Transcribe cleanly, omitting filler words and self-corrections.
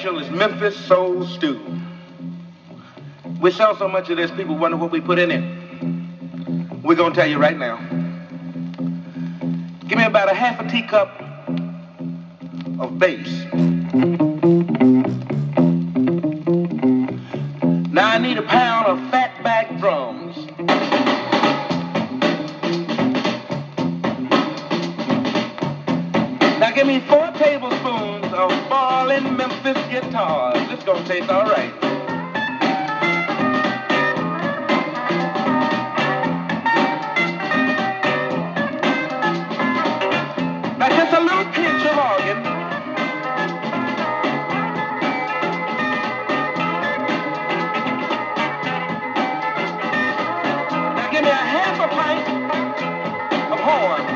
special is Memphis Soul Stew. We sell so much of this, people wonder what we put in it. We're going to tell you right now. Give me about a half a teacup of bass. Now I need a pound of fatback drums. Now give me 4 tablespoons of ballin' Memphis guitars. This is gonna taste all right. Now just a little pinch of organ. Now give me a half a pint of horn.